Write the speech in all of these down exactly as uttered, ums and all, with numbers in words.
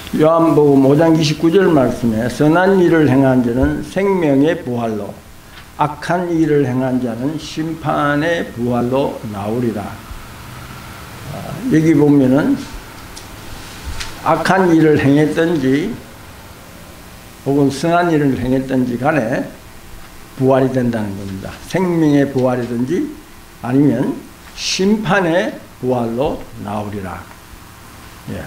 요한복음 오 장 이십구 절 말씀에 선한 일을 행한 자는 생명의 부활로 악한 일을 행한 자는 심판의 부활로 나오리라. 여기 보면은 악한 일을 행했든지 혹은 선한 일을 행했든지 간에 부활이 된다는 겁니다. 생명의 부활이든지 아니면 심판의 부활로 나오리라. 예.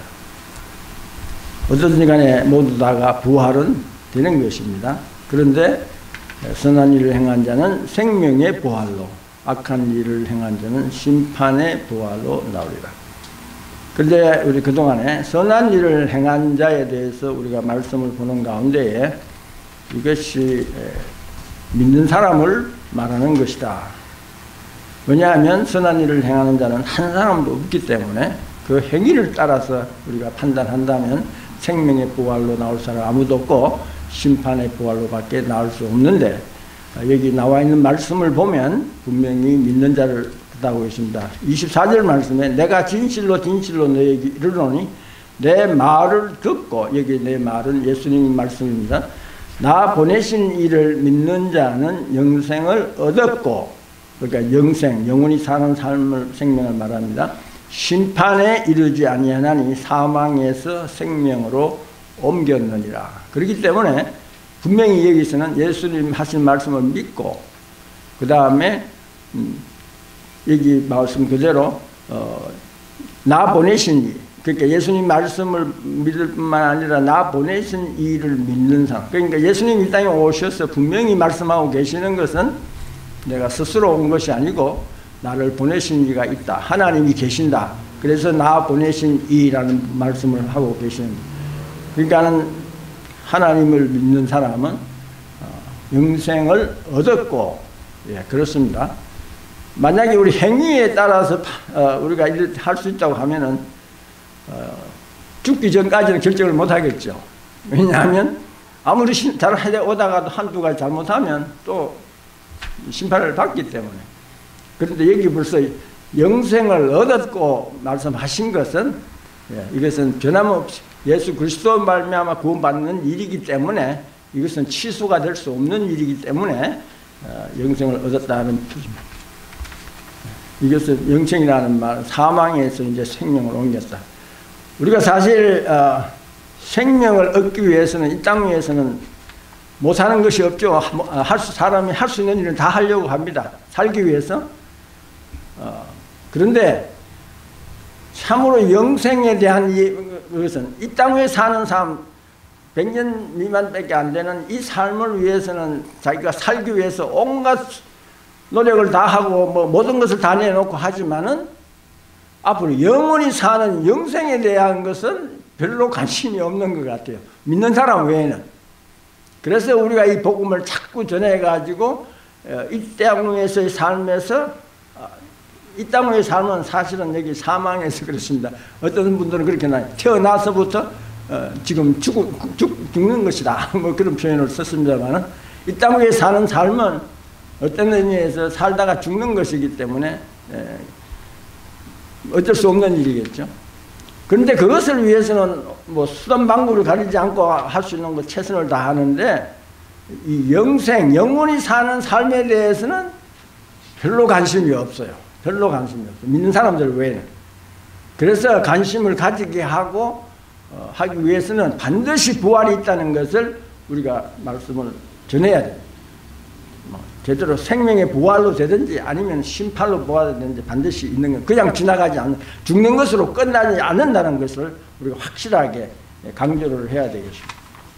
어떤지 간에 모두 다가 부활은 되는 것입니다. 그런데 선한 일을 행한 자는 생명의 부활로, 악한 일을 행한 자는 심판의 부활로 나오리라. 그런데 우리 그동안에 선한 일을 행한 자에 대해서 우리가 말씀을 보는 가운데에 이것이 믿는 사람을 말하는 것이다. 왜냐하면 선한 일을 행하는 자는 한 사람도 없기 때문에 그 행위를 따라서 우리가 판단한다면 생명의 부활로 나올 사람 아무도 없고 심판의 부활로 밖에 나올 수 없는데, 여기 나와 있는 말씀을 보면 분명히 믿는 자를 뜻하고 있습니다. 이십사 절 말씀에 내가 진실로 진실로 너에게 이르노니 내 말을 듣고, 여기 내 말은 예수님 말씀입니다. 나 보내신 이를 믿는 자는 영생을 얻었고, 그러니까 영생, 영원히 사는 삶을, 생명을 말합니다. 심판에 이르지 아니하나니 사망에서 생명으로 옮겼느니라. 그렇기 때문에 분명히 여기서는 예수님 하신 말씀을 믿고, 그 다음에 음, 여기 말씀 그대로 어, 나 보내신 이, 그러니까 예수님 말씀을 믿을 뿐만 아니라 나 보내신 이를 믿는 사람, 그러니까 예수님 이 땅에 오셔서 분명히 말씀하고 계시는 것은 내가 스스로 온 것이 아니고 나를 보내신 이가 있다, 하나님이 계신다, 그래서 나 보내신 이라는 말씀을 하고 계시는, 그러니까는 하나님을 믿는 사람은 영생을 얻었고, 예, 그렇습니다. 만약에 우리 행위에 따라서 우리가 할 수 있다고 하면은 죽기 전까지는 결정을 못 하겠죠. 왜냐하면 아무리 잘 오다가도 한두 가지 잘못하면 또 심판을 받기 때문에. 그런데 여기 벌써 영생을 얻었고 말씀하신 것은, 예, 이것은 변함없이 예수 그리스도 말미암아 구원받는 일이기 때문에, 이것은 취소가 될 수 없는 일이기 때문에 어, 영생을 얻었다는 뜻입니다. 이것은 영생이라는 말, 사망에서 이제 생명을 옮겼다. 우리가 사실 어, 생명을 얻기 위해서는 이 땅 위에서는 못 사는 것이 없죠. 할 수, 사람이 할 수 있는 일은 다 하려고 합니다. 살기 위해서. 어, 그런데 참으로 영생에 대한 이, 것은 이 땅 위에 사는 사람 백 년 미만밖에 안 되는 이 삶을 위해서는 자기가 살기 위해서 온갖 노력을 다 하고 뭐 모든 것을 다 내놓고 하지만은 앞으로 영원히 사는 영생에 대한 것은 별로 관심이 없는 것 같아요. 믿는 사람 외에는. 그래서 우리가 이 복음을 자꾸 전해가지고 이 땅에서의 삶에서, 이 땅의 삶은 사실은 여기 사망에서 그렇습니다. 어떤 분들은 그렇게 나요. 태어나서부터 어, 지금 죽, 죽, 죽는 것이다. 뭐 그런 표현을 썼습니다만은, 이 땅에 사는 삶은 어떤 의미에서 살다가 죽는 것이기 때문에 에, 어쩔 수 없는 일이겠죠. 그런데 그것을 위해서는 뭐 수단 방법을 가리지 않고 할 수 있는 것 최선을 다하는데, 이 영생, 영원히 사는 삶에 대해서는 별로 관심이 없어요. 별로 관심이 없어요. 믿는 사람들 외에는. 그래서 관심을 가지게 하고 어, 하기 위해서는 반드시 부활이 있다는 것을 우리가 말씀을 전해야 돼요. 뭐, 제대로 생명의 부활로 되든지 아니면 심판로 부활되든지 반드시 있는 것, 그냥 지나가지 않는, 죽는 것으로 끝나지 않는다는 것을 우리가 확실하게 강조를 해야 되겠습니다.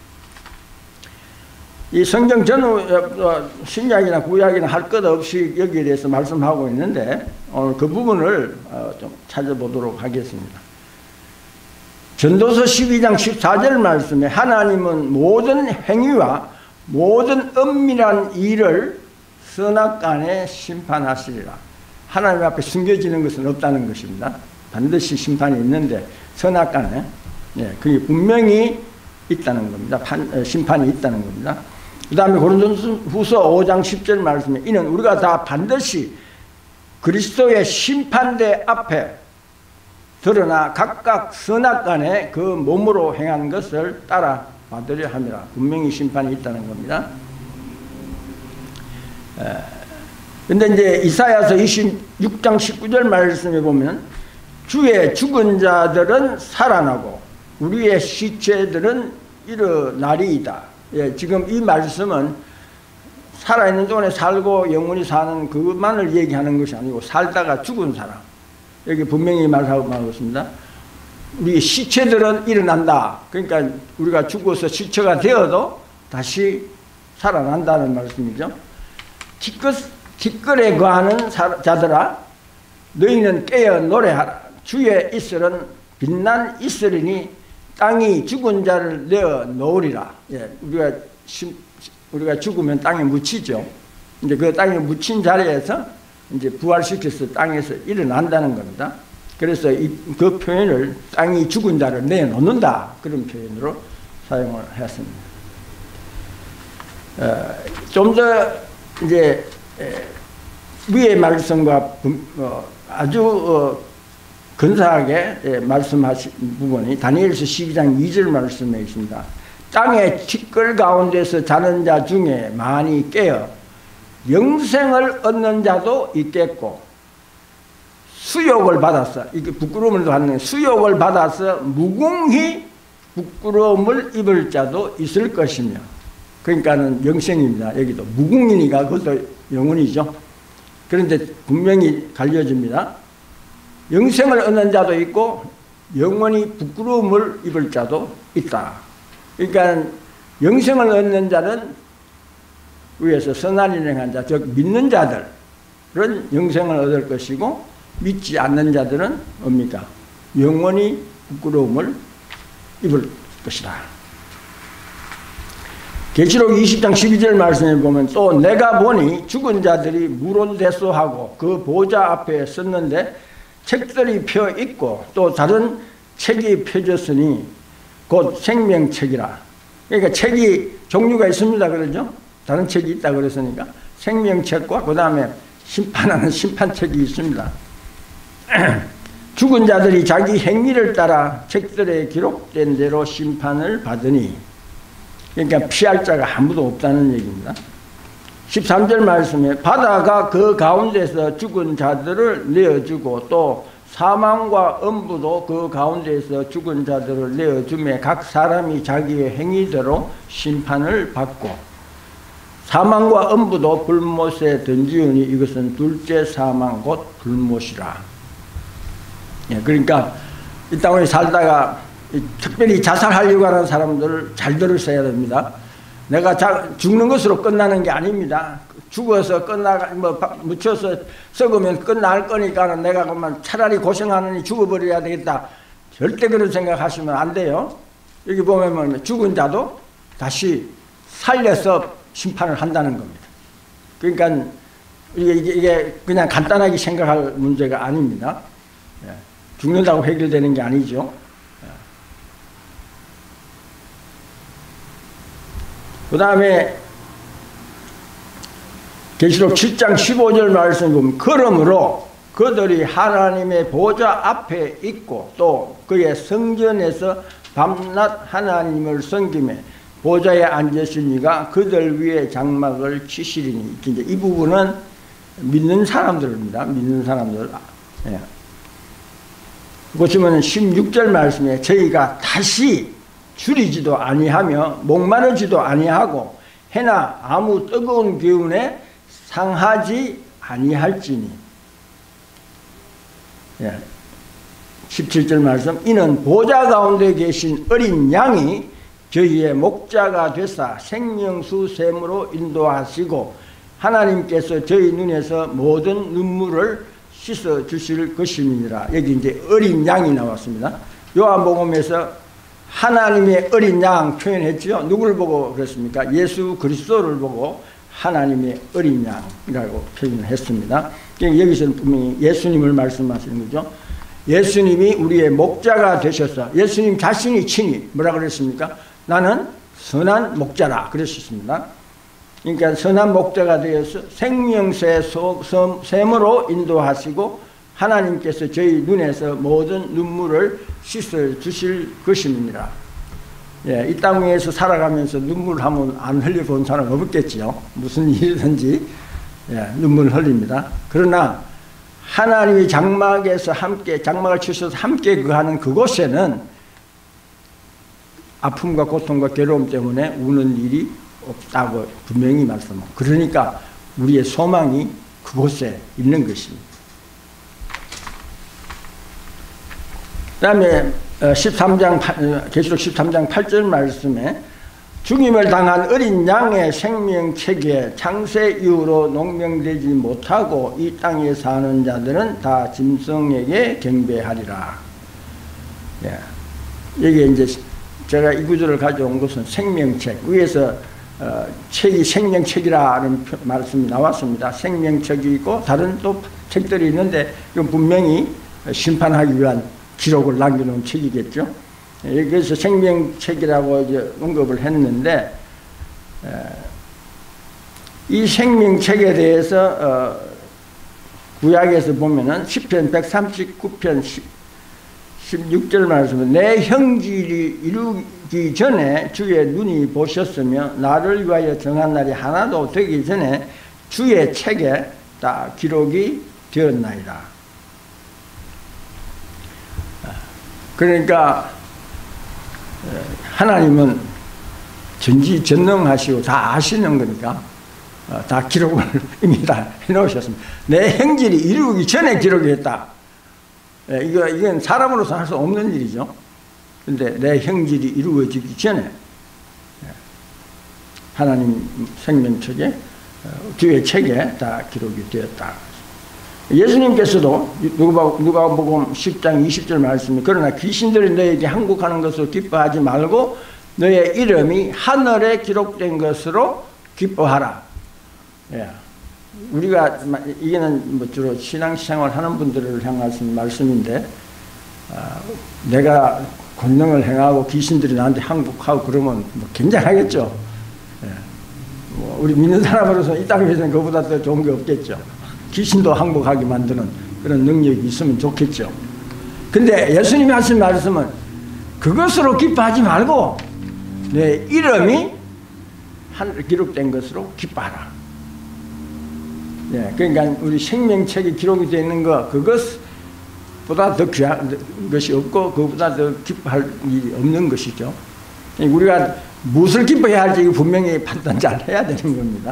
이 성경 전후 신약이나 구약이나 할 것 없이 여기에 대해서 말씀하고 있는데, 오늘 그 부분을 좀 찾아보도록 하겠습니다. 전도서 십이 장 십사 절 말씀에 하나님은 모든 행위와 모든 은밀한 일을 선악간에 심판하시리라. 하나님 앞에 숨겨지는 것은 없다는 것입니다. 반드시 심판이 있는데 선악간에, 예, 그게 분명히 있다는 겁니다. 판, 심판이 있다는 겁니다. 그 다음에 고린도후서 오 장 십 절 말씀에 이는 우리가 다 반드시 그리스도의 심판대 앞에 드러나 각각 선악간에 그 몸으로 행한 것을 따라 받으려 함이라. 분명히 심판이 있다는 겁니다. 근데 이제 이사야서 이십육 장 십구 절 말씀에 보면 주의 죽은 자들은 살아나고 우리의 시체들은 일어나리이다. 예, 지금 이 말씀은 살아있는 동안에 살고 영원히 사는 그것만을 얘기하는 것이 아니고 살다가 죽은 사람, 여기 분명히 말하고 말하고 있습니다. 우리 시체들은 일어난다. 그러니까 우리가 죽어서 시체가 되어도 다시 살아난다는 말씀이죠. 티끌, 티끌에 거하는 자들아 너희는 깨어 노래하라. 주의 이슬은 빛난 이슬이니 땅이 죽은 자를 내어 놓으리라. 예, 우리가 심, 우리가 죽으면 땅에 묻히죠. 이제 그 땅에 묻힌 자리에서 이제 부활시켜서 땅에서 일어난다는 겁니다. 그래서 이, 그 표현을 땅이 죽은 자를 내놓는다. 그런 표현으로 사용을 했습니다. 어, 좀 더 이제 에, 위의 말씀과 어, 아주 어, 근사하게 예, 말씀하신 부분이 다니엘서 십이 장 이 절 말씀에 있습니다. 땅의 티끌 가운데서 자는 자 중에 많이 깨어 영생을 얻는 자도 있겠고 수욕을 받아서 이게 부끄러움을 받는 수욕을 받아서 무궁히 부끄러움을 입을 자도 있을 것이며 그러니까는 영생입니다. 여기도 무궁이니까 그것도 영혼이죠. 그런데 분명히 갈려집니다. 영생을 얻는 자도 있고 영원히 부끄러움을 입을 자도 있다. 그러니까 영생을 얻는 자는 위에서 선한 일을 행한 자, 즉 믿는 자들은 영생을 얻을 것이고 믿지 않는 자들은 뭡니까? 영원히 부끄러움을 입을 것이다. 계시록 이십 장 십이 절 말씀에 보면 또 내가 보니 죽은 자들이 무론대소하고 그 보좌 앞에 섰는데 책들이 펴 있고 또 다른 책이 펴졌으니 곧 생명책이라. 그러니까 책이 종류가 있습니다. 그러죠? 다른 책이 있다 그랬으니까 생명책과 그 다음에 심판하는 심판책이 있습니다. 죽은 자들이 자기 행위를 따라 책들에 기록된 대로 심판을 받으니 그러니까 피할 자가 아무도 없다는 얘기입니다. 십삼 절 말씀에 바다가 그 가운데서 죽은 자들을 내어주고 또 사망과 엄부도 그 가운데서 죽은 자들을 내어주매 각 사람이 자기의 행위대로 심판을 받고 사망과 엄부도 불못에 던지우니 이것은 둘째 사망 곧 불못이라. 예, 그러니까 이 땅에 살다가 특별히 자살하려고 하는 사람들을 잘 들으셔야 됩니다. 내가 자, 죽는 것으로 끝나는 게 아닙니다. 죽어서 끝나가, 뭐, 묻혀서 썩으면 끝날 거니까 내가 그만 차라리 고생하느니 죽어버려야 되겠다. 절대 그런 생각하시면 안 돼요. 여기 보면 죽은 자도 다시 살려서 심판을 한다는 겁니다. 그러니까 이게, 이게 그냥 간단하게 생각할 문제가 아닙니다. 죽는다고 해결되는 게 아니죠. 그 다음에 계시록 칠 장 십오 절 말씀 보면 그러므로 그들이 하나님의 보좌 앞에 있고 또 그의 성전에서 밤낮 하나님을 섬기며 보좌에 앉으시니가 그들 위에 장막을 치시리니. 이제 이 부분은 믿는 사람들입니다. 믿는 사람들. 예. 보시면 십육 절 말씀에 저희가 다시 줄이지도 아니하며 목마르지도 아니하고 해나 아무 뜨거운 기운에 상하지 아니할지니. 예. 십칠 절 말씀 이는 보좌 가운데 계신 어린 양이 저희의 목자가 되사 생명수 샘으로 인도하시고 하나님께서 저희 눈에서 모든 눈물을 씻어 주실 것임이니라. 여기 이제 어린 양이 나왔습니다. 요한복음에서 하나님의 어린 양 표현했죠. 누구를 보고 그랬습니까? 예수 그리스도를 보고 하나님의 어린 양이라고 표현을 했습니다. 여기서는 분명히 예수님을 말씀하시는 거죠. 예수님이 우리의 목자가 되셔서 예수님 자신이 친히 뭐라 그랬습니까? 나는 선한 목자라 그러셨습니다. 그러니까 선한 목자가 되어서 생명새 샘으로 인도하시고 하나님께서 저희 눈에서 모든 눈물을 씻어 주실 것입니다. 예, 이 땅 위에서 살아가면서 눈물 하면 안 흘려본 사람 없겠지요. 무슨 일이든지 예, 눈물 흘립니다. 그러나 하나님이 장막에서 함께 장막을 치셔서 함께 거하는 그곳에는 아픔과 고통과 괴로움 때문에 우는 일이 없다고 분명히 말씀합니다. 그러니까 우리의 소망이 그곳에 있는 것입니다. 그 다음에 십삼 장, 계시록 십삼 장 팔 절 말씀에 죽임을 당한 어린 양의 생명책에 창세 이후로 농명되지 못하고 이 땅에 사는 자들은 다 짐승에게 경배하리라. 예. 여기 이제 제가 이 구절을 가져온 것은 생명책, 위에서 어, 책이 생명책이라는 말씀이 나왔습니다. 생명책이 있고 다른 또 책들이 있는데 이건 분명히 심판하기 위한 기록을 남겨놓은 책이겠죠. 여기서 생명책이라고 이제 언급을 했는데, 에, 이 생명책에 대해서 어, 구약에서 보면은 시편 백삼십구 편 십육 절 말씀은 내 형질이 이루기 전에 주의 눈이 보셨으며 나를 위하여 정한 날이 하나도 되기 전에 주의 책에 다 기록이 되었나이다. 그러니까 하나님은 전지전능하시고 다 아시는 거니까 다 기록을 이미 다 해놓으셨습니다. 내 형질이 이루기 전에 기록이 했다. 이거, 이건 사람으로서 할 수 없는 일이죠. 근데 내 형질이 이루어지기 전에 하나님 생명책에 주의 책에 다 기록이 되었다. 예수님께서도 누가복음 십 장 이십 절 말씀이 그러나 귀신들이 너에게 항복하는 것을 기뻐하지 말고 너의 이름이 하늘에 기록된 것으로 기뻐하라. 예. 우리가 이게는 뭐 주로 신앙생활 하는 분들을 향하신 말씀인데 아, 내가 권능을 행하고 귀신들이 나한테 항복하고 그러면 뭐 굉장하겠죠. 예. 뭐 우리 믿는 사람으로서 이 땅에서는 그보다 더 좋은 게 없겠죠. 귀신도 항복하게 만드는 그런 능력이 있으면 좋겠죠. 근데 예수님이 하신 말씀은 그것으로 기뻐하지 말고 내 이름이 하늘에 기록된 것으로 기뻐하라. 예, 그러니까 우리 생명책에 기록이 되어 있는 거 그것보다 더 귀한 것이 없고 그것보다 더 기뻐할 일이 없는 것이죠. 우리가 무엇을 기뻐해야 할지 분명히 판단 잘 해야 되는 겁니다.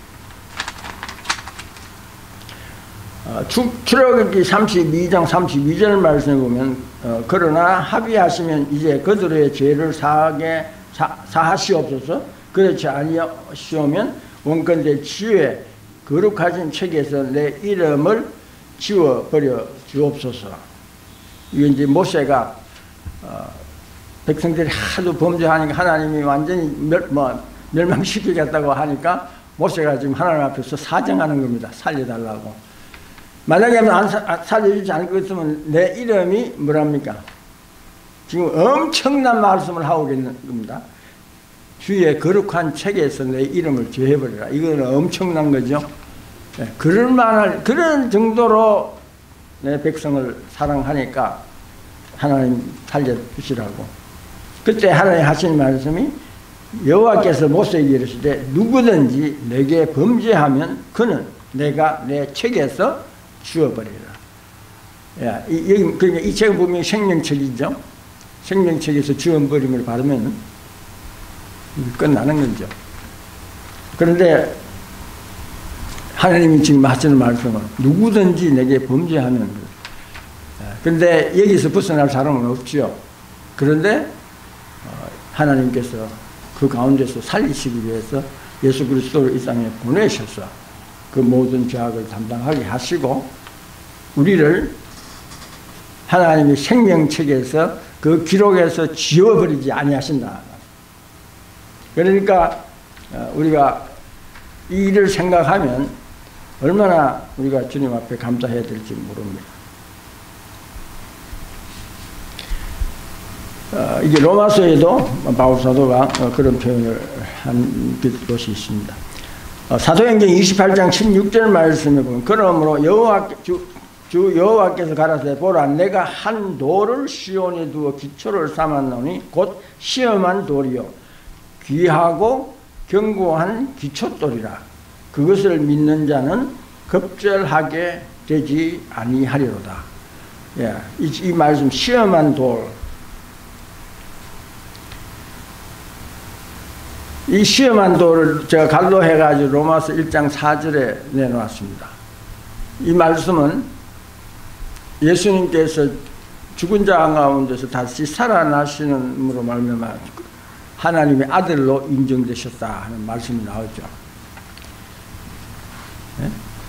어, 출애굽기 삼십이 장 삼십이 절 말씀에 보면 어, 그러나 합의하시면 이제 그들의 죄를 사하게 사, 사하시옵소서. 그렇지 아니하시오면 원컨대 지혜 거룩하신 책에서 내 이름을 지워버려 주옵소서. 이게 이제 모세가 어, 백성들이 하도 범죄하니까 하나님이 완전히 멸, 뭐, 멸망시키겠다고 하니까 모세가 지금 하나님 앞에서 사정하는 겁니다. 살려달라고. 만약에 안 살려주지 않을 것 같으면 내 이름이 뭐랍니까? 지금 엄청난 말씀을 하고 있는 겁니다. 주의 거룩한 책에서 내 이름을 제해버리라. 이거는 엄청난 거죠. 네, 그럴 만한, 그런 정도로 내 백성을 사랑하니까 하나님 살려주시라고. 그때 하나님 하신 말씀이 여호와께서 모세에게 이르시되 누구든지 내게 범죄하면 그는 내가 내 책에서 지워버리라. 야, 이, 이, 그러니까 이 책을 보면 생명책이죠. 생명책에서 지워버림을 받으면 끝나는 거죠. 그런데 하나님이 지금 하시는 말씀은 누구든지 내게 범죄하면, 그런데 여기서 벗어날 사람은 없죠. 그런데 하나님께서 그 가운데서 살리시기 위해서 예수 그리스도를 이 땅에 보내셔서 그 모든 죄악을 담당하게 하시고 우리를 하나님의 생명책에서 그 기록에서 지워버리지 아니하신다. 그러니까 우리가 이 일을 생각하면 얼마나 우리가 주님 앞에 감사해야 될지 모릅니다. 어, 이게 로마서에도 바울 사도가 그런 표현을 한 곳이 있습니다. 어, 사도행전 이십팔 장 십육 절 말씀에 보면 그러므로 여호와 주, 주 여호와께서 가라사대 보라 내가 한 돌을 시온에 두어 기초를 삼았노니 곧 시험한 돌이요 귀하고 견고한 기초돌이라. 그것을 믿는 자는 급절하게 되지 아니하리로다. 예, 이, 이 말씀 시험한 돌. 이 시험한 돌을 제가 갈로 해가지고 로마서 일 장 사 절에 내놓았습니다. 이 말씀은 예수님께서 죽은 자 가운데서 다시 살아나시는으로 말미암아 하나님의 아들로 인정되셨다 하는 말씀이 나오죠. 네?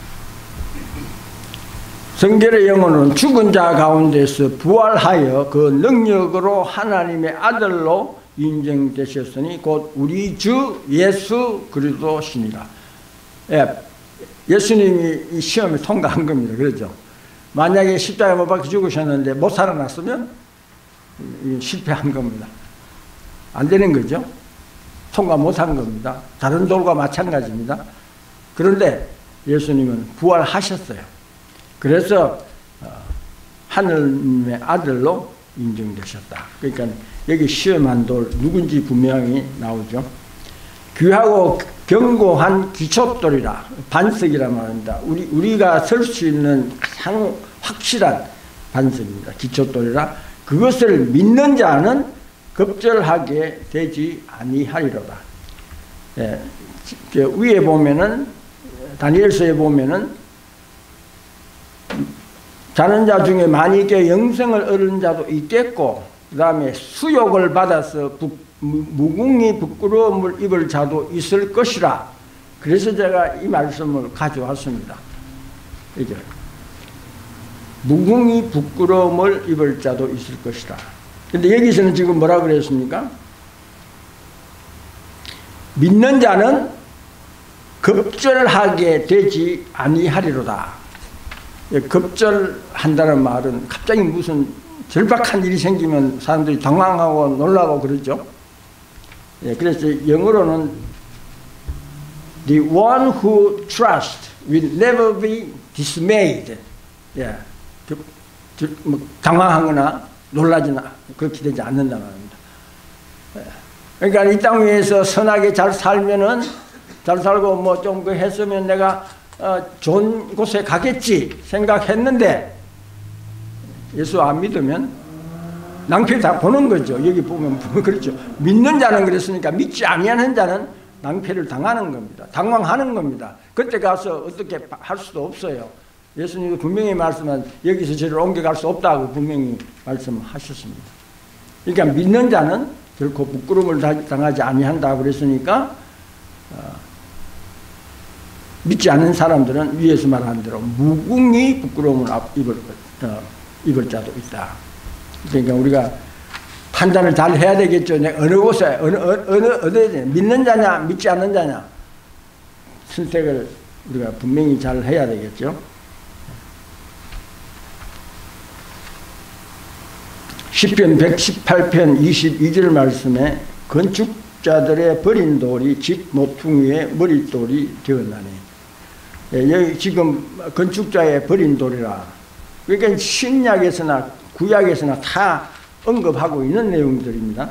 성경의 영어는 죽은 자 가운데서 부활하여 그 능력으로 하나님의 아들로 인정되셨으니 곧 우리 주 예수 그리스도시니라. 예, 예수님이 이 시험을 통과한 겁니다. 그렇죠? 만약에 십자가에 못 박혀 죽으셨는데 못 살아났으면 실패한 겁니다. 안 되는 거죠. 통과 못한 겁니다. 다른 돌과 마찬가지입니다. 그런데 예수님은 부활하셨어요. 그래서 하늘님의 아들로 인정되셨다. 그러니까 여기 시험한 돌 누군지 분명히 나오죠. 귀하고 견고한 기초돌이라. 반석이라 말합니다. 우리, 우리가 설 수 있는 가장 확실한 반석입니다. 기초돌이라. 그것을 믿는 자는 급절하게 되지 아니하리로다. 예, 위에 보면은 다니엘서에 보면은 자는 자 중에 만일께 영생을 얻은 자도 있겠고 그 다음에 수욕을 받아서 부, 무궁히 부끄러움을 입을 자도 있을 것이라. 그래서 제가 이 말씀을 가져왔습니다. 이제 무궁히 부끄러움을 입을 자도 있을 것이라. 근데 여기서는 지금 뭐라 그랬습니까? 믿는 자는 급절하게 되지 아니하리로다. 급절한다는 말은 갑자기 무슨 절박한 일이 생기면 사람들이 당황하고 놀라고 그러죠. 예, 그래서 영어로는 The one who trusts will never be dismayed. 예, 그, 그, 뭐 당황하거나 놀라지나 그렇게 되지 않는다는 말입니다. 예, 그러니까 이 땅 위에서 선하게 잘 살면은 잘 살고 뭐 좀 그 했으면 내가 어, 좋은 곳에 가겠지 생각했는데 예수 안 믿으면 낭패 다 보는 거죠. 여기 보면 그렇죠. 믿는 자는 그랬으니까 믿지 아니하는 자는 낭패를 당하는 겁니다. 당황하는 겁니다. 그때 가서 어떻게 할 수도 없어요. 예수님도 분명히 말씀한 여기서 저를 옮겨갈 수 없다고 분명히 말씀하셨습니다. 그러니까 믿는 자는 결코 부끄러움을 당하지 아니한다 그랬으니까 어, 믿지 않는 사람들은 위에서 말한 대로 무궁히 부끄러움을 입을, 어, 입을 자도 있다. 그러니까 우리가 판단을 잘 해야 되겠죠. 어느 곳에, 어느, 어느, 어느, 믿는 자냐, 믿지 않는 자냐. 선택을 우리가 분명히 잘 해야 되겠죠. 시편 백십팔 편 이십이 절 말씀에 건축자들의 버린 돌이 집 모퉁이의 머릿돌이 되었나니. 예, 여기 지금 건축자의 버린 돌이라. 그러니까 신약에서나 구약에서나 다 언급하고 있는 내용들입니다.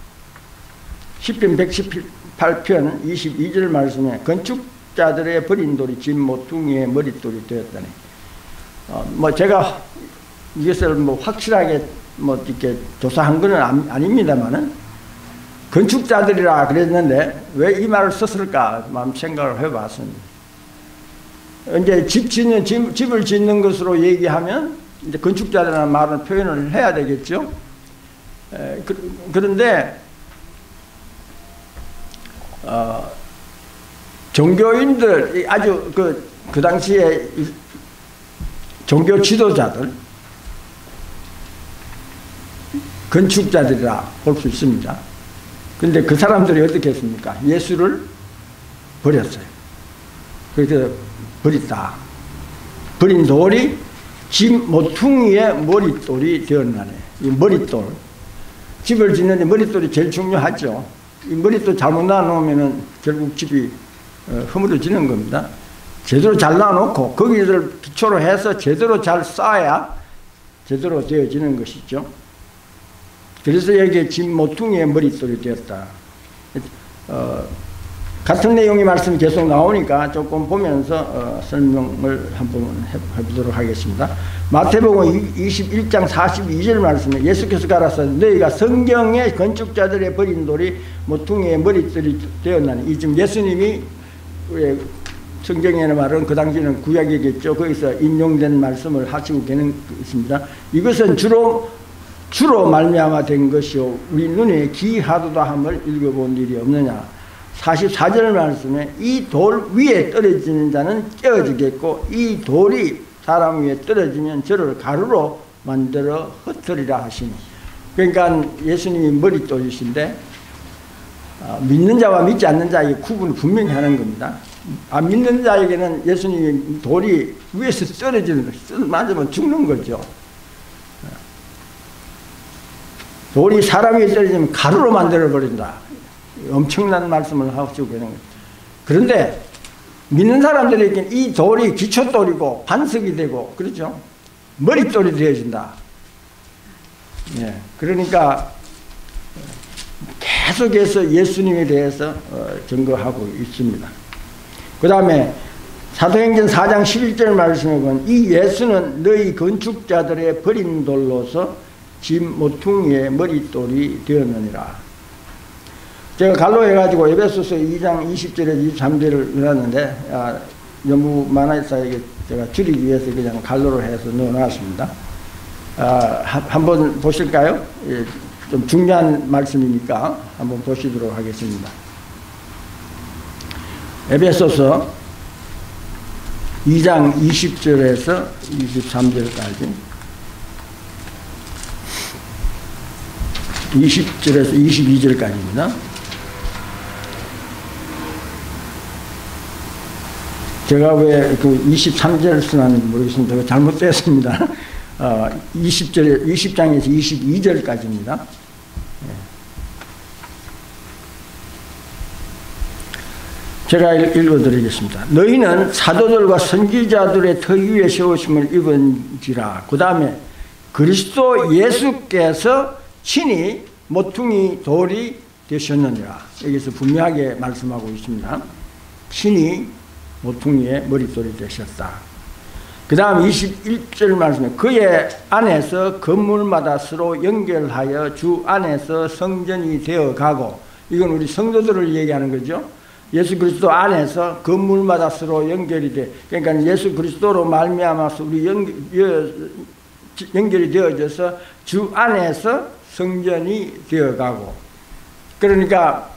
시편 백십팔 편 이십이 절 말씀에 건축자들의 버린 돌이 집 모퉁이의 머릿돌이 되었다니. 어, 뭐 제가 이것을 뭐 확실하게 뭐 이렇게 조사한 건 아닙니다만은 건축자들이라 그랬는데 왜 이 말을 썼을까 마음 생각을 해봤습니다. 이제 집 짓는 집, 집을 짓는 것으로 얘기하면 이제 건축자라는 말은 표현을 해야 되겠죠. 에, 그, 그런데 어, 종교인들 아주 그, 그 당시에 종교 지도자들 건축자들이라 볼 수 있습니다. 그런데 그 사람들이 어떻게 했습니까? 예수를 버렸어요. 그래서 버렸다. 버린 돌이 집 모퉁이의 머릿돌이 되었나네. 이 머릿돌. 집을 짓는데 머릿돌이 제일 중요하죠. 이 머릿돌 잘못 놔놓으면 결국 집이 허물어지는 겁니다. 제대로 잘라놓고 거기를 기초로 해서 제대로 잘 쌓아야 제대로 되어지는 것이죠. 그래서 여기에 집 모퉁이의 머릿돌이 되었다. 어, 같은 내용의 말씀이 계속 나오니까 조금 보면서 어, 설명을 한번 해보도록 하겠습니다. 마태복음 이십일 장 사십이 절 말씀에 예수께서 가라사 너희가 성경의 건축자들의 버린 돌이 모퉁이의 머릿돌이 되었나니, 이 지금 예수님이 성경에는 말은 그 당시에는 구약이겠죠. 거기서 인용된 말씀을 하시고 계는 것입니다. 이것은 주로 주로 말미암아 된 것이요 우리 눈에 기하도다 함을 읽어본 일이 없느냐. 사십사 절 말씀에 이 돌 위에 떨어지는 자는 깨어지겠고 이 돌이 사람 위에 떨어지면 저를 가루로 만들어 흩으리라 하시니. 그러니까 예수님이 머릿돌이신데 어, 믿는 자와 믿지 않는 자의 구분을 분명히 하는 겁니다. 안 믿는 자에게는 예수님이 돌이 위에서 떨어지는 것이 맞으면 죽는 거죠. 돌이 사람 위에 떨어지면 가루로 만들어버린다. 엄청난 말씀을 하시고 계는 거죠. 그런데 믿는 사람들에게는 이 돌이 기초돌이고 반석이 되고 그렇죠. 머릿돌이 되어진다. 예, 그러니까 계속해서 예수님에 대해서 증거하고 있습니다. 그 다음에 사도행전 사 장 십일 절 말씀에 보면 이 예수는 너희 건축자들의 버린 돌로서 집 모퉁이의 머릿돌이 되었느니라. 제가 갈로 해가지고 에베소서 이 장 이십 절에서 이십삼 절을 넣었는데 아, 너무 많아서 제가 줄이기 위해서 그냥 갈로로 해서 넣어놨습니다. 아, 한번 보실까요? 예, 좀 중요한 말씀이니까 한번 보시도록 하겠습니다. 에베소서 이 장 이십 절에서 이십삼 절까지 이십 절에서 이십이 절까지입니다. 제가 왜 그 이십삼 절 쓰는지 모르겠습니다. 제가 잘못됐습니다. 어, 이십 절, 이십 장에서 이십이 절까지입니다. 제가 읽어드리겠습니다. 너희는 사도들과 선지자들의 터 위에 세우심을 입은지라. 그 다음에 그리스도 예수께서 친히 모퉁이 돌이 되셨느니라. 여기서 분명하게 말씀하고 있습니다. 친히 모퉁이의 머릿돌이 되셨다. 그 다음 이십일 절 말씀에 그의 안에서 건물마다 서로 연결하여 주 안에서 성전이 되어가고, 이건 우리 성도들을 얘기하는 거죠. 예수 그리스도 안에서 건물마다 서로 연결이 돼. 그러니까 예수 그리스도로 말미암아서 우리 연, 연결이 되어져서 주 안에서 성전이 되어가고. 그러니까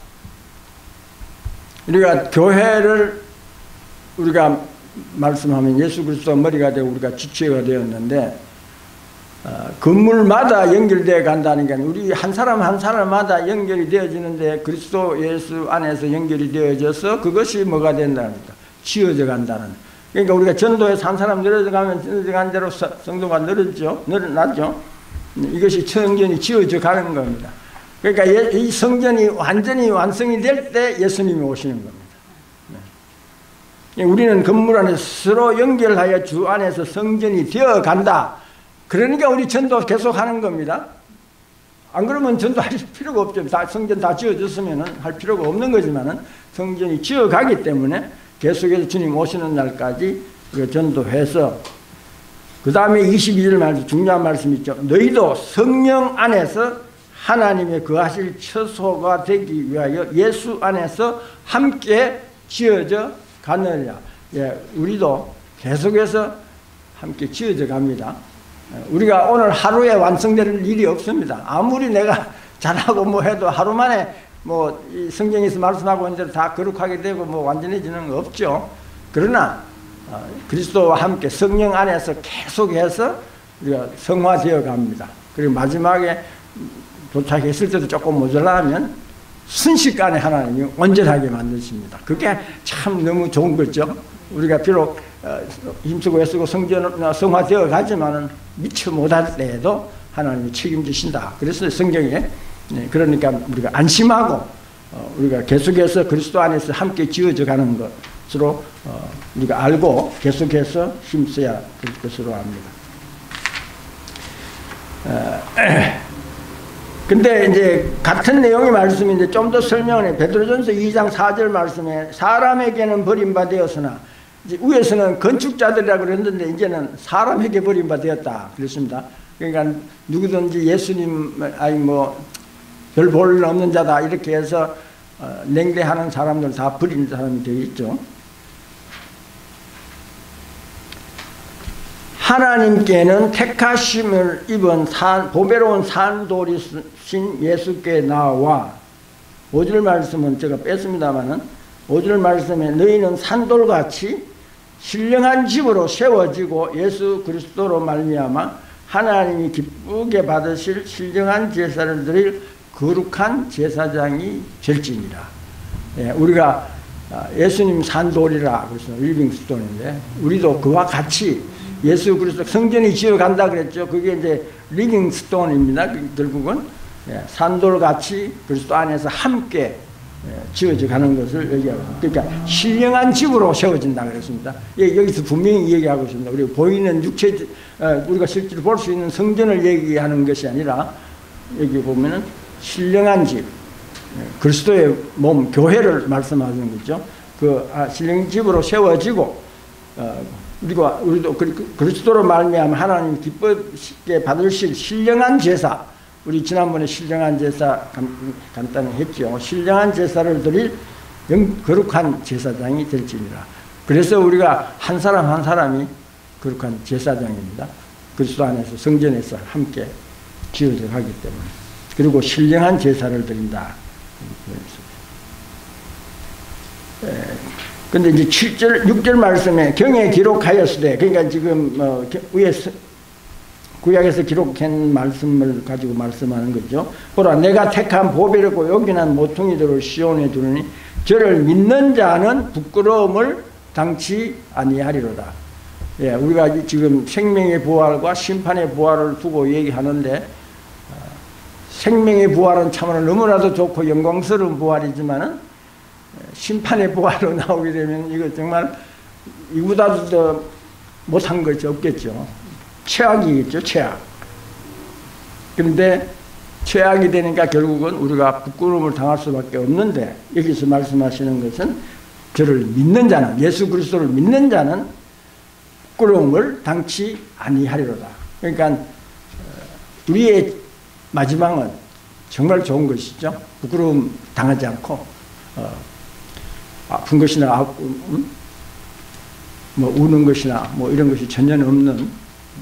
우리가 교회를 우리가 말씀하면 예수 그리스도가 머리가 되고 우리가 지체가 되었는데, 어, 건물마다 연결되어 간다는 게 아니라 우리 한 사람 한 사람마다 연결이 되어지는데 그리스도 예수 안에서 연결이 되어져서 그것이 뭐가 된다니까 지어져 간다는. 그러니까 우리가 전도에서 한 사람 늘어져 가면 늘어져 간 대로 성도가 늘어죠, 늘어나죠. 이것이 성전이 지어져 가는 겁니다. 그러니까 이 성전이 완전히 완성이 될 때 예수님이 오시는 겁니다. 우리는 건물 안에서 서로 연결하여 주 안에서 성전이 되어 간다. 그러니까 우리 전도 계속 하는 겁니다. 안 그러면 전도할 필요가 없죠. 다 성전 다 지어졌으면 할 필요가 없는 거지만은 성전이 지어가기 때문에 계속해서 주님 오시는 날까지 전도해서, 그 다음에 이십이 절 말씀, 중요한 말씀 있죠. 너희도 성령 안에서 하나님의 거하실 처소가 되기 위하여 예수 안에서 함께 지어져 가느냐. 예, 우리도 계속해서 함께 지어져 갑니다. 우리가 오늘 하루에 완성될 일이 없습니다. 아무리 내가 잘하고 뭐 해도 하루 만에 뭐 이 성경에서 말씀하고 있는 대로 다 거룩하게 되고 뭐 완전해지는 거 없죠. 그러나 어, 그리스도와 함께 성령 안에서 계속해서 우리가 성화되어 갑니다. 그리고 마지막에 도착했을 때도 조금 모자라면 순식간에 하나님이 온전하게 만드십니다. 그게 참 너무 좋은 거죠. 우리가 비록 힘쓰고 애쓰고 성전, 성화되어 가지만은 미처 못할 때에도 하나님이 책임지신다. 그래서 성경에, 그러니까 우리가 안심하고 우리가 계속해서 그리스도 안에서 함께 지어져 가는 것, 것으로 어, 우리가 알고 계속해서 힘써야 될 것으로 압니다. 어, 근데 이제 같은 내용의 말씀인데 좀 더 설명을 해. 베드로전서 이 장 사 절 말씀에 사람에게는 버림받았으나 이제 위에서는 건축자들이라고 그랬는데 이제는 사람에게 버림받았다 그랬습니다. 그러니까 누구든지 예수님 아니 뭐 별 볼 없는 자다 이렇게 해서 어, 냉대하는 사람들 다 버리는 사람이 되어 있죠. 하나님께는 택하심을 입은 산, 보배로운 산돌이신 예수께 나와 오 절 말씀은 제가 뺐습니다마는 오 절 말씀에 너희는 산돌같이 신령한 집으로 세워지고 예수 그리스도로 말미암아 하나님이 기쁘게 받으실 신령한 제사를 드릴 거룩한 제사장이 될지니라. 예, 우리가 예수님 산돌이라 그래서 리빙스톤인데 우리도 그와 같이 예수 그리스도 성전이 지어간다 그랬죠. 그게 이제 리빙스톤입니다. 결국은 예, 산돌같이 그리스도 안에서 함께 예, 지어져 가는 것을 얘기하고 그러니까 신령한 집으로 세워진다 그랬습니다. 예, 여기서 분명히 얘기하고 있습니다. 우리가 보이는 육체 어, 우리가 실제로 볼 수 있는 성전을 얘기하는 것이 아니라 여기 보면은 신령한 집 예, 그리스도의 몸 교회를 말씀하는 거죠. 그 아, 신령 집으로 세워지고 어, 우리가 우리도 그리스도로 말미암아 하나님 기쁘게 받으실 신령한 제사, 우리 지난번에 신령한 제사 간단히 했죠. 신령한 제사를 드릴 거룩한 제사장이 될지니라. 그래서 우리가 한 사람 한 사람이 거룩한 제사장입니다. 그리스도 안에서 성전에서 함께 지어져 가기 때문에. 그리고 신령한 제사를 드린다. 근데 이제 칠 절, 육 절 말씀에 경에 기록하였으되, 그러니까 지금 어, 위에 구약에서 기록한 말씀을 가지고 말씀하는 거죠. 보라, 내가 택한 보배롭고 요긴한 모퉁이들을 시온에 두르니 저를 믿는 자는 부끄러움을 당치 아니하리로다. 예, 우리가 지금 생명의 부활과 심판의 부활을 두고 얘기하는데 어, 생명의 부활은 참으로 너무나도 좋고 영광스러운 부활이지만은 심판의 부활로 나오게 되면 이거 정말 이보다도 더 못한 것이 없겠죠. 최악이겠죠, 최악. 그런데 최악이 되니까 결국은 우리가 부끄러움을 당할 수밖에 없는데 여기서 말씀하시는 것은 저를 믿는 자는, 예수 그리스도를 믿는 자는 부끄러움을 당치 아니하리로다. 그러니까 우리의 마지막은 정말 좋은 것이죠. 부끄러움 당하지 않고 어, 아픈 것이나 음? 뭐 우는 것이나 뭐 이런 것이 전혀 없는,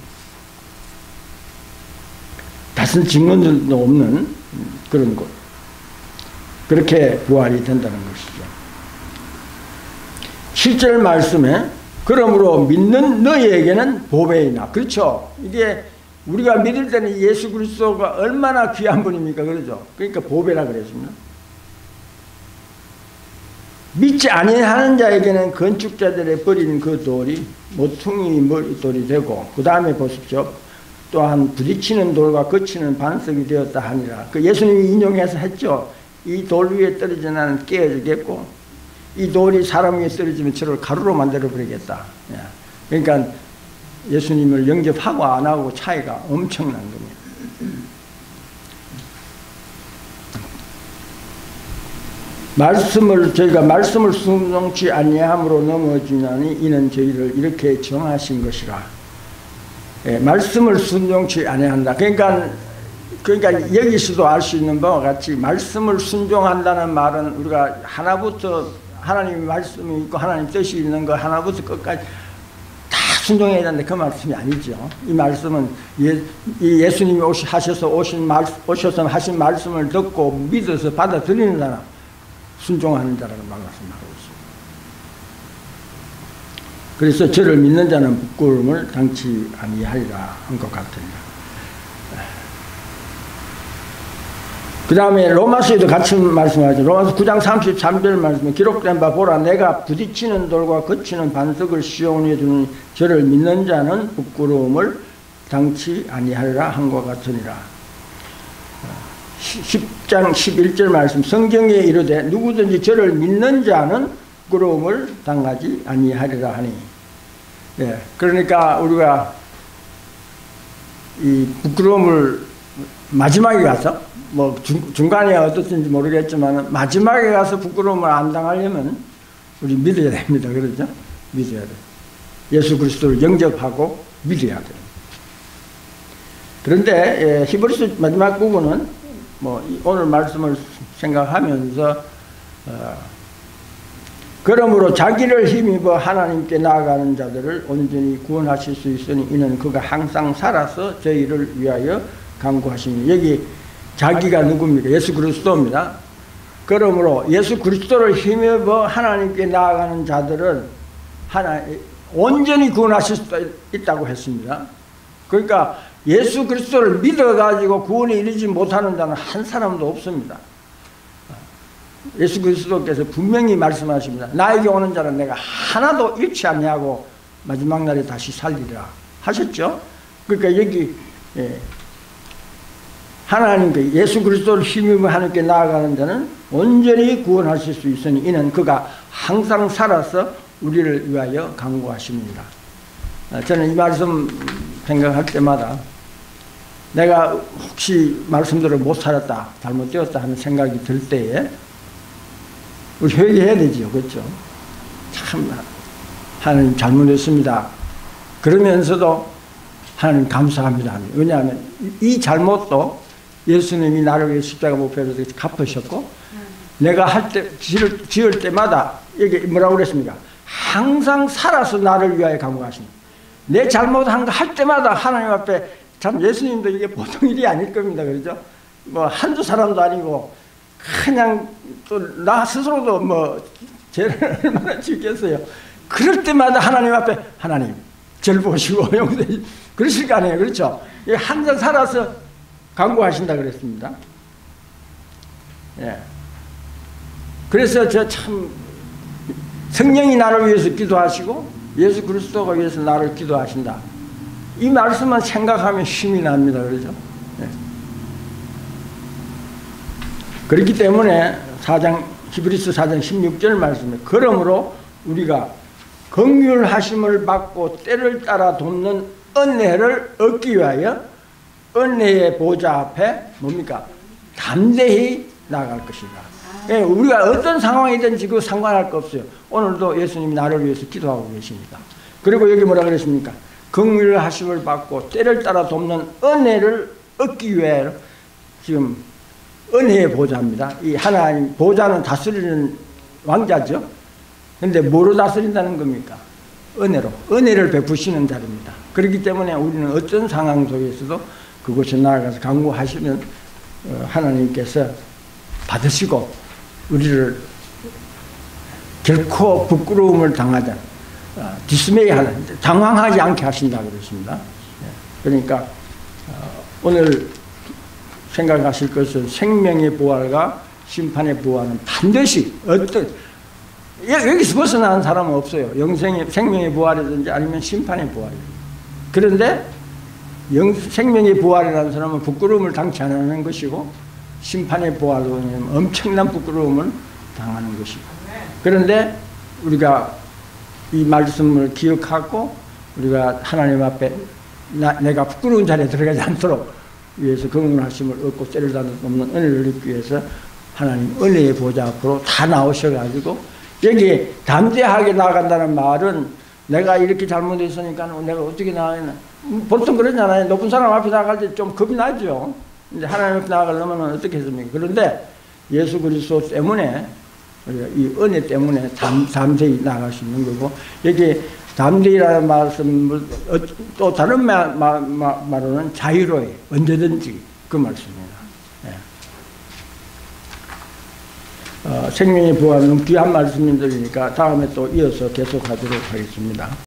다른 증언들도 없는 그런 것, 그렇게 부활이 된다는 것이죠. 칠 절 말씀에 그러므로 믿는 너희에게는 보배이나, 그렇죠. 이게 우리가 믿을 때는 예수 그리스도가 얼마나 귀한 분입니까, 그러죠. 그러니까 보배라 그랬습니다. 믿지 아니하는 자에게는 건축자들의 버린 그 돌이 모퉁이 머리돌이 되고, 그 다음에 보십시오. 또한 부딪히는 돌과 거치는 반석이 되었다 하니라. 그 예수님이 인용해서 했죠. 이 돌 위에 떨어져 나는 깨어지겠고, 이 돌이 사람 위에 떨어지면 저를 가루로 만들어 버리겠다. 그러니까 예수님을 영접하고 안 하고 차이가 엄청난 겁니다. 말씀을 저희가 말씀을 순종치 아니함으로 넘어지나니 이는 저희를 이렇게 정하신 것이라. 예, 말씀을 순종치 아니한다. 그러니까 그러니까 여기서도 알 수 있는 바와 같이 말씀을 순종한다는 말은 우리가 하나부터 하나님의 말씀이 있고 하나님 뜻이 있는 거 하나부터 끝까지 다 순종해야 되는데 그 말씀이 아니죠. 이 말씀은 예, 이 예수님이 오시, 하셔서 오신 말, 오셔서 하신 말씀을 듣고 믿어서 받아들이는 사람, 순종하는 자라는 말씀을 하고 있습니다. 그래서 저를 믿는 자는 부끄러움을 당치 아니하리라 한 것 같습니다. 그 다음에 로마서에도 같이 말씀하죠. 로마서 구 장 삼십삼 절 말씀에 기록된 바 보라, 내가 부딪히는 돌과 거치는 반석을 시온에 두니 저를 믿는 자는 부끄러움을 당치 아니하리라 한 것 같으니라. 십 장 십일 절 말씀, 성경에 이르되 누구든지 저를 믿는 자는 부끄러움을 당하지 아니하리라 하니. 예, 그러니까 우리가 이 부끄러움을 마지막에 가서 뭐 중, 중간에 어떻든지 모르겠지만 마지막에 가서 부끄러움을 안 당하려면 우리 믿어야 됩니다. 그렇죠? 믿어야 돼. 예수 그리스도를 영접하고 믿어야 돼요. 그런데 예, 히브리서 마지막 부분은 뭐 오늘 말씀을 생각하면서 어, 그러므로 자기를 힘입어 하나님께 나아가는 자들을 온전히 구원하실 수 있으니 이는 그가 항상 살아서 저희를 위하여 간구하시니. 여기 자기가 누굽니까? 예수 그리스도입니다. 그러므로 예수 그리스도를 힘입어 하나님께 나아가는 자들은 하나 온전히 구원하실 수 있다고 했습니다. 그러니까 예수 그리스도를 믿어가지고 구원에 이르지 못하는 자는 한 사람도 없습니다. 예수 그리스도께서 분명히 말씀하십니다. 나에게 오는 자는 내가 하나도 잃지 아니하고 마지막 날에 다시 살리리라 하셨죠. 그러니까 여기 예, 하나님께 예수 그리스도를 힘입어 하나님께 나아가는 자는 온전히 구원하실 수 있으니 이는 그가 항상 살아서 우리를 위하여 간구하십니다. 저는 이 말씀 생각할 때마다 내가 혹시 말씀대로 못 살았다, 잘못되었다 하는 생각이 들 때에 우리 회개해야 되지요. 그렇죠? 참 하나님 잘못했습니다. 그러면서도 하나님 감사합니다. 왜냐하면 이 잘못도 예수님이 나를 위해 십자가 못 배워서 갚으셨고 음. 내가 할 때 지을, 지을 때마다 이게 뭐라고 그랬습니까? 항상 살아서 나를 위하여 간구하십니다. 내 잘못한 거 할 때마다 하나님 앞에 참 예수님도 이게 보통 일이 아닐 겁니다. 그렇죠? 뭐 한두 사람도 아니고 그냥 또 나 스스로도 뭐 죄를 얼마나 짓겠어요. 그럴 때마다 하나님 앞에 하나님 절 보시고 용서해 그러실 거 아니에요. 그렇죠? 항상 살아서 간구하신다 그랬습니다. 예. 그래서 저 참 성령이 나를 위해서 기도하시고 예수 그리스도가 위해서 나를 기도하신다. 이 말씀만 생각하면 힘이 납니다. 그렇죠? 예. 그렇기 때문에 사 장 히브리서 사 장 십육 절 말씀에 그러므로 우리가 긍휼하심을 받고 때를 따라 돕는 은혜를 얻기 위하여 은혜의 보좌 앞에 뭡니까? 담대히 나아갈 것이다. 예, 우리가 어떤 상황이든지 그 상관할 거 없어요. 오늘도 예수님이 나를 위해서 기도하고 계십니다. 그리고 여기 뭐라 그랬습니까? 긍휼하심을 받고 때를 따라 돕는 은혜를 얻기 위해 지금 은혜의 보좌입니다. 이 하나님 보좌는 다스리는 왕자죠. 그런데 뭐로 다스린다는 겁니까? 은혜로. 은혜를 베푸시는 자리입니다. 그렇기 때문에 우리는 어떤 상황 속에서도 그곳에 나아가서 간구하시면 하나님께서 받으시고 우리를 결코 부끄러움을 당하지 디스메이하는 당황하지 않게 하신다 그랬습니다. 그러니까 오늘 생각하실 것은 생명의 부활과 심판의 부활은 반드시 어떤 여기서 벗어나는 사람은 없어요. 영생의 생명의 부활이든지 아니면 심판의 부활이든지. 그런데 영, 생명의 부활이라는 사람은 부끄러움을 당치 않는 것이고 심판의 부활로 엄청난 부끄러움을 당하는 것이고. 그런데 우리가 이 말씀을 기억하고 우리가 하나님 앞에 나, 내가 부끄러운 자리에 들어가지 않도록 위해서 긍휼하심을 얻고 때를 다는 없는 은혜를 얻기 위해서 하나님 은혜의 보좌 앞으로 다 나오셔가지고 여기 담대하게 나아간다는 말은 내가 이렇게 잘못했으니까 내가 어떻게 나가냐. 보통 그러잖아요. 높은 사람 앞에 나갈 때 좀 겁이 나죠. 근데 하나님 앞에 나가려면 어떻게 했습니까? 그런데 예수 그리스도 때문에 우리가 이 은혜 때문에 담, 담대히 나갈 수 있는 거고 여기 담대히라는 말씀을 또 다른 말, 말, 말로는 자유로이 언제든지 그 말씀입니다. 예. 어, 생명의 부활은 귀한 말씀들이니까 다음에 또 이어서 계속하도록 하겠습니다.